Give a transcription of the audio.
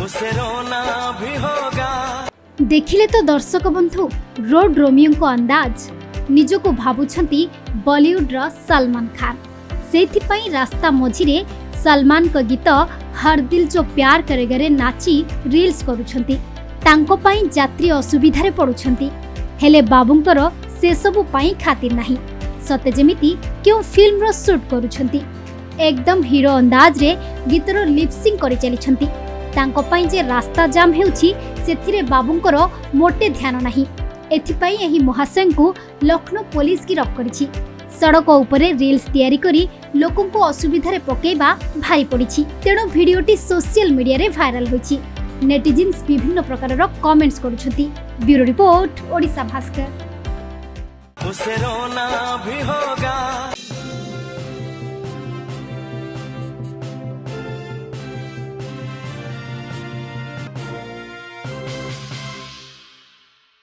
उसे रोना भी होगा। देखिले तो दर्शक बंधु रोड रोमियो को अंदाज निजको भावुछंती बॉलीवुड रा सलमान खान। सेथिपई रास्ता मझिरे सलमान को गीत हर दिल जो प्यार करेगा रे नाची रील्स करूछंती। तांको पई यात्री असुविधारे पड़ुछंती हेले बाबूंकर से सबु पई खातिर नाही। सते जेमिति क्यों फिल्म रो शूट करूछंती। एकदम हीरो अंदाज रे गीतर लिपसिंग करि चलिछंती। तांको पई जे रास्ता जाम हेउछि सेथिरे बाबूंकर मोटे ध्यान नाही। एथिपई एही महाशय को लखनऊ पुलिस गिरफ्त करिछि। सड़क उपरे रील्स तैयारी करी लोकों को असुविधारे पकेबा भारी पड़िछि। तेणु भिडियोटी सोशल मीडिया रे भाइराल होइछि। नेटिजन्स विभिन्न प्रकार कमेंट्स करुछंती। Bureau report Odisha Bhaskar. उसे रोना भी होगा।